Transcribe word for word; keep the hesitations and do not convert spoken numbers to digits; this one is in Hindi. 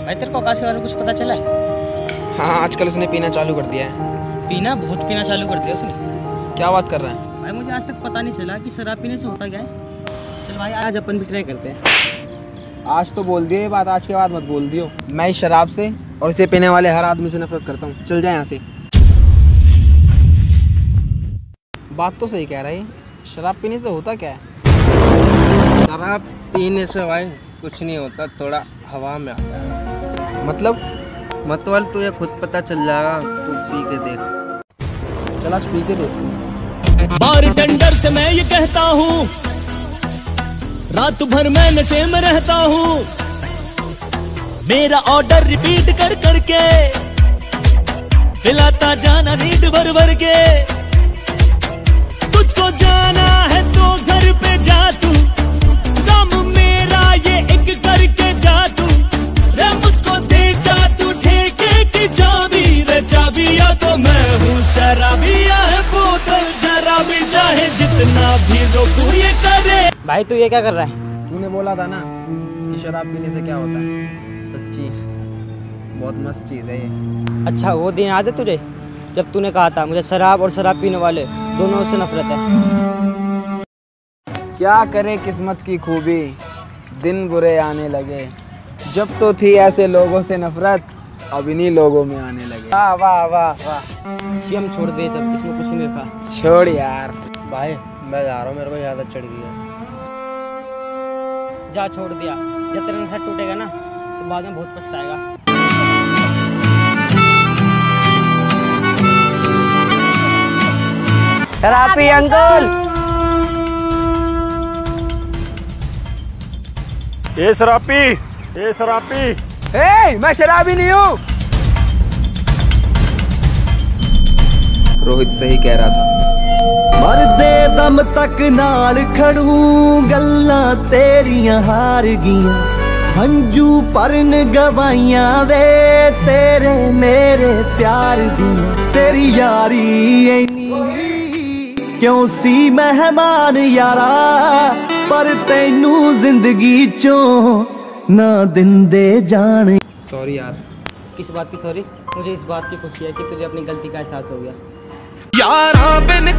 भाई तेरे को आकाश के बारे में कुछ पता चला है? हाँ, आजकल उसने पीना चालू कर दिया है। पीना? बहुत पीना चालू कर दिया उसने। क्या बात कर रहा है? भाई मुझे आज तक पता नहीं चला कि शराब पीने से होता क्या है। चल भाई आज अपन भी ट्राई करते हैं। आज तो बोल दिए ये बात, आज के बाद मत बोल दियो। मैं इस शराब से और इसे पीने वाले हर आदमी से नफरत करता हूँ। चल जाए यहाँ से। बात तो सही कह रहा है, शराब पीने से होता क्या है? शराब पीने से भाई कुछ नहीं होता, थोड़ा हवा में आता है। मतलब मतलब तुझे खुद पता चल जाएगा, तू पी के देख। चल आज पी के देख। बारटेंडर से मैं ये कहता हूँ, रात भर मैं नशे में रहता हूँ। मेरा ऑर्डर रिपीट कर करके पिलाता जाना नीड भर भर के। तुझको जाना है तो घर पे जा तू, काम मेरा ये एक करके जा तू। रे मुझको दे जा तू ठेके की चाबी, रे चाबिया तो मैं हूँ शराबिया है बोतल शराबी, चाहे जितना भी रोकू ये करे। भाई तू ये क्या कर रहा है? तूने बोला था ना कि शराब पीने से क्या होता है। सच्ची बहुत मस्त चीज़ है ये। अच्छा वो दिन याद है तुझे जब तूने कहा था मुझे शराब और शराब पीने वाले दोनों से नफरत है? क्या करे किस्मत की खूबी, दिन बुरे आने लगे। जब तो थी ऐसे लोगों से नफरत, अब इन्हीं लोगों में आने लगे। वाह वाह वाह वाह। सीएम छोड़ दे सब, इसमें कुछ नहीं रखा। छोड़ यार। भाई मैं जा रहा हूँ, मेरे को आदत चढ़ गई है। जा छोड़ दिया, जब तेरा नशा टूटेगा ना तो बाद में बहुत पछताएगा। शराबी अंकल, ये शराबी, ये शराबी। ए, मैं शराबी नहीं हूँ। रोहित सही कह रहा था। मरदे दम तक नाल खड़ू, गल्लां तेरियां हार गियां। हंजू परन गवाइयां वे तेरे मेरे प्यार दी। तेरी यारी ऐनी क्यों सी मेहमान यारा, पर तैनू जिंदगी चों ना दिंदे जाने। सॉरी यार। किस बात की सॉरी? मुझे इस बात की खुशी है कि तुझे अपनी गलती का एहसास हो गया। यारा बिन